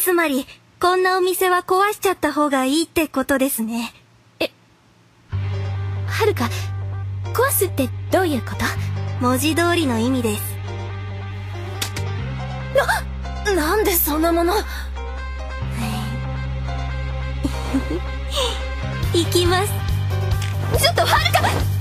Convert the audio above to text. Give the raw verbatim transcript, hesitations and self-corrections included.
つまり、こんなお店は壊しちゃった方がいいってことですね。 え、はるか、壊すってどういうこと？ 文字通りの意味です。 な、なんでそんなもの。 行きます。 ちょっとはるか！